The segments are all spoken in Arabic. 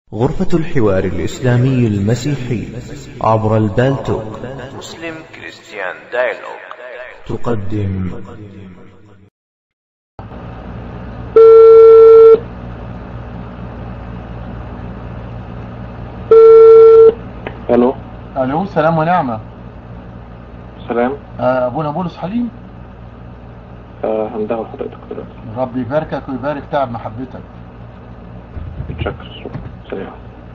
غرفة الحوار الإسلامي المسيحي عبر البالتوك مسلم كريستيان دايلوج تقدم. الو. الو، سلام ونعمة. سلام. ابونا بولس حليم. هندعو حضرتك دلوقتي. ربي يباركك ويبارك تعب محبتك. متشكر، شكرا. سلام.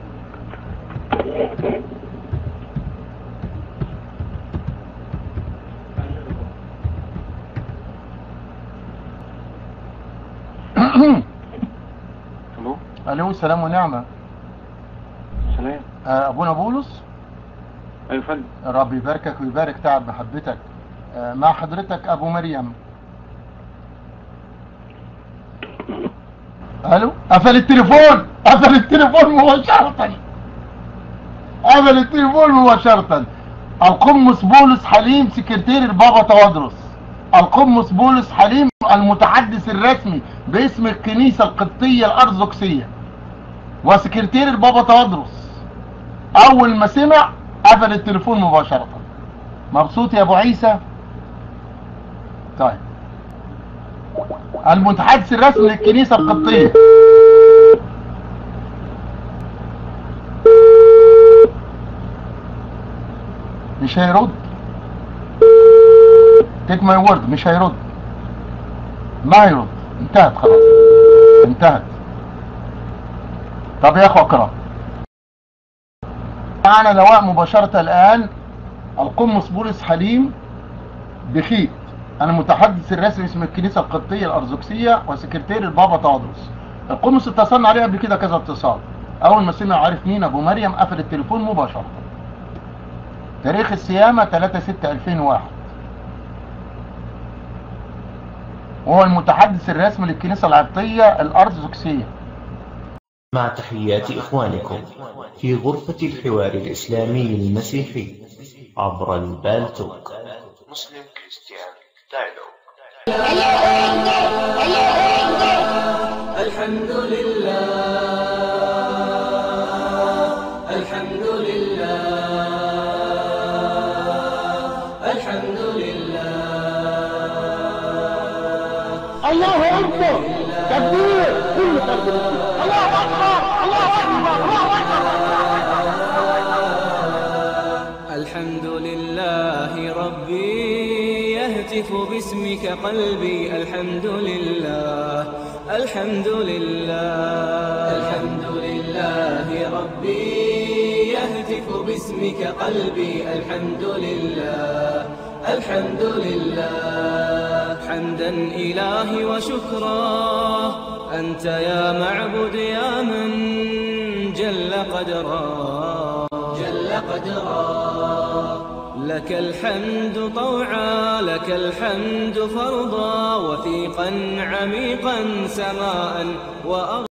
الو. الو، سلام ونعمة. سلام. ابونا بولس. ايوه فندم. ربي يباركك ويبارك تعب محبتك. مع حضرتك ابو مريم. الو، قفل التليفون مباشرة. القمص بولس حليم سكرتير البابا توادرس. القمص بولس حليم المتحدث الرسمي باسم الكنيسة القبطية الأرثوذكسية وسكرتير البابا توادرس. أول ما سمع قفل التليفون مباشرة. مبسوط يا أبو عيسى؟ طيب. المتحدث الرسمي للكنيسة القبطية. مش هيرد. تيك ماي وورد، مش هيرد. ما هيرد. انتهت خلاص، انتهت. طب يا اخو اقرا معنا لواء مباشرة الان. القمص بولس حليم بخيت، انا المتحدث الرسمي باسم الكنيسة القبطية الارثوذكسية وسكرتير البابا توادرس. القمص اتصلنا عليه قبل كده كذا اتصال. اول ما سمع عرف مين ابو مريم قفل التليفون مباشرة. تاريخ الصيامة 3/6/2001. وهو المتحدث الرسمي للكنيسة القبطية الأرثوذكسية. مع تحيات إخوانكم في غرفة الحوار الإسلامي المسيحي عبر البالتوك مسلم كريستيان دايلوج. الحمد لله، الحمد لله، الحمد لله. الله أكبر، تكبير، كل فرد. الله أكبر، الله أكبر، الله أكبر. الحمد لله ربي يهتف باسمك قلبي. الحمد لله، الحمد لله، الحمد لله ربي يهتف باسمك قلبي. الحمد لله، الحمد لله. حمدا إلهي وشكرا أنت يا معبد يا من جل قدرا، جل قدرا. لك الحمد طوعا، لك الحمد فرضا، وثيقا عميقا سماء وأرضا.